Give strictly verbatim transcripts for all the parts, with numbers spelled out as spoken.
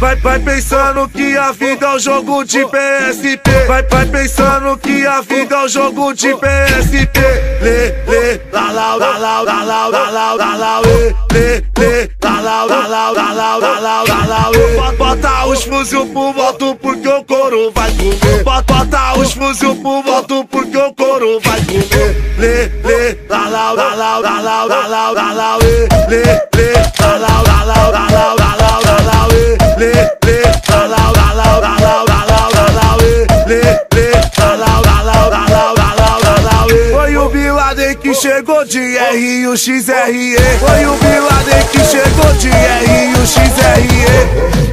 Vai, vai pensando que a vida é um jogo de P S P. Vai, vai pensando que a vida é um jogo de P S P. Lê, lê, lá, lá, lá, lá, lá, lá, lá, lá, lá, lá, lê, lê, lê, lá, lá, lá, lá, lá, lá, lá, lá, lá, lá, lê. Bota os fuzil pro voto porque o couro vai comer. Bota os fuzil pro voto porque o couro vai comer. Lê, lê, lá, lá, lá, lá, lá, lá, lá, lá, lá, lá, lê, lê, lê, lá, lá, lá, lá, lá, lá, lá, lá, lá, lá, lê, lê, lê, lá, lá, lá, lá, lá, lá, lá, lá, lá, lá, lê, lê, lê, lá, lá, lá, lá, lá, lá, lá, lá, lá, lá, lê. Foi o Bin Laden que chegou de R e o X R E. Foi o Bin Laden que chegou de R e o X R E.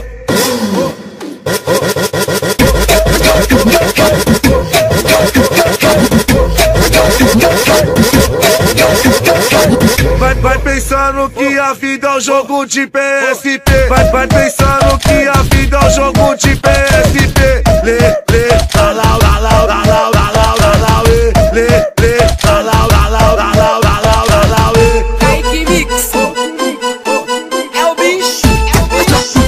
Vai, vai pensando que a vida é um jogo de P S P. Vai, vai pensando que a vida é um jogo de P S P. Lê, lê, lá, lá, lá, lá, lá, lá, lá, lá, lá, lá, lê, lê, lê, lá, lá, lá, lá, lá, lá, lá, lá, lá, lá, lê. Kaique Mix é o bicho, é o bicho.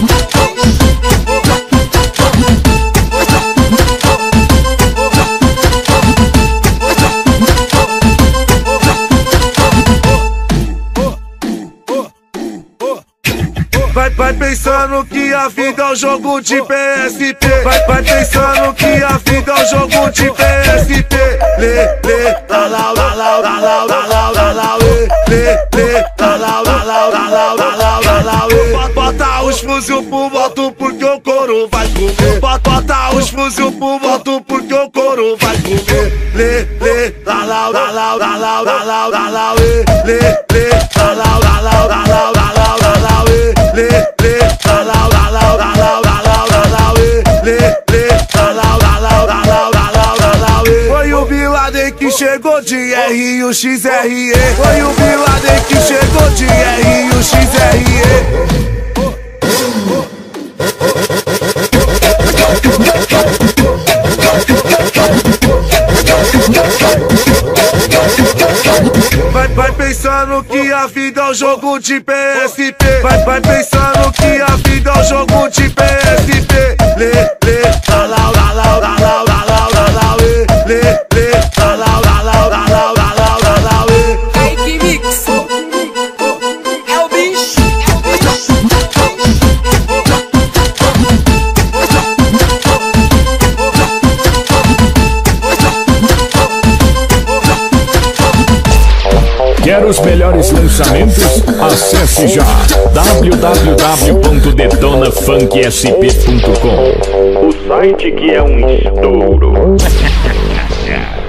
Vai, vai pensando que a vida é um jogo de P S P. Vai, vai pensando que a vida é um jogo de P S P. Lê, lê, lá, lá, lá, lá, lá, lá, lá, lá, lá, lá, lê, lê, lê, lá, lá, lá, lá, lá, lá, lá, lá, lá, lá, lê. Bota os fuzil pro voto porque o couro vai comer. Bota os fuzil pro voto porque o couro vai comer. Lê, lê, lá, lá, lá, lá, lá, lá, lá, lá, lá, lá, lê, lê, lê, lá, lá, lá, lá, lá, lá, lá, lá, lá, lá, lê, lê, lê, lá, lá, lá, lá, lá, lá, lá, lá, lá, lá, lê, lê, lê, lá, lá, lá, lá, lá, lá, lá, lá, lá, lá, lê. Foi o Bin Laden que chegou de R e o X R E. Foi o Bin Laden que chegou de R e o X R E. Vai, vai pensando que a vida é um jogo de P S P. Vai, vai pensando que a vida é um jogo de P S P. Lê, lê, lá, lá, lá, lá, lá, lá, lá, lá, lá, lá, lê, lê, lê, lá, lá, lá, lá, lá, lá, lá, lá, lá, lá, lê. Kaique Mix é o bicho, é o bicho. Quer os melhores lançamentos? Acesse já w w w ponto detona funk s p ponto com, o site que é um estouro.